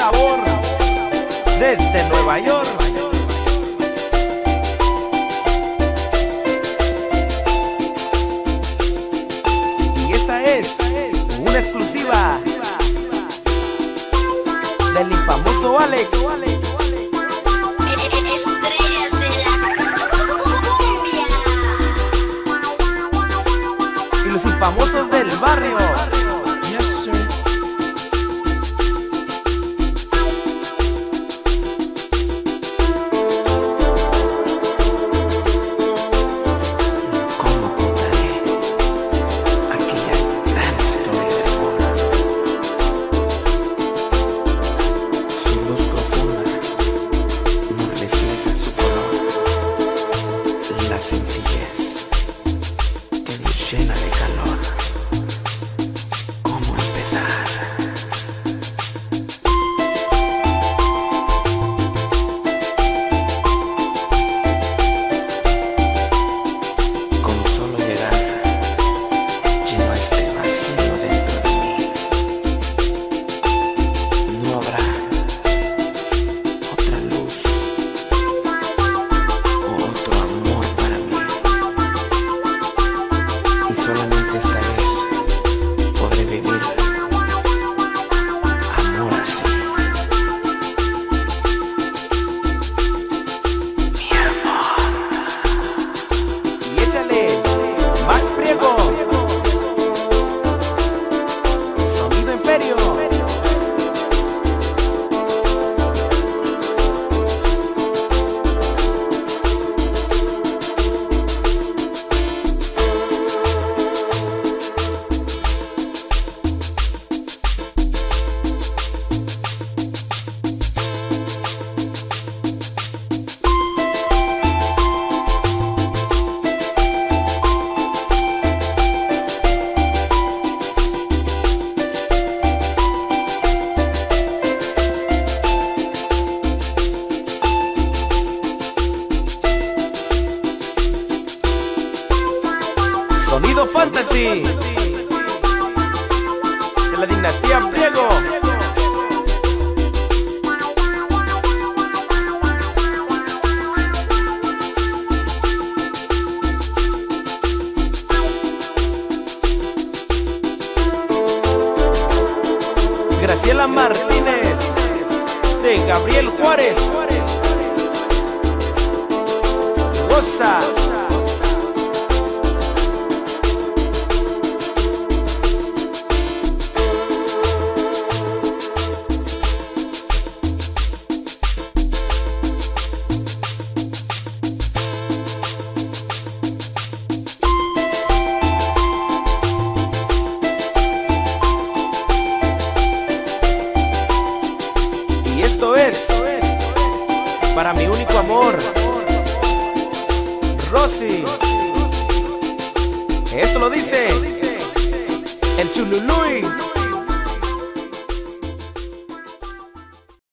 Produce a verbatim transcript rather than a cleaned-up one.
sabor desde Nueva York. Y esta es una exclusiva del infamoso Alex. Estrellas de la cumbia Y los infamosos del barrio. Yes, sir. ¿Cómo contaré aquella gran historia de amor? Su luz profunda nos refleja su color, la sencillez que nos llena de calor. ¿Cómo empezar? Con solo llegar, lleno a este vacío dentro de mí. No habrá otra luz o otro amor para mí. Y solamente esta vez podré vivir amor así. Mi amor. Y échale Max Priego, Sonido Imperio. Sonido Fantasy de la dinastía Priego. Graciela Martínez de Gabriel Juárez. Goza. Y esto es para mi único amor, Rosy. Esto lo dice el Chululuy.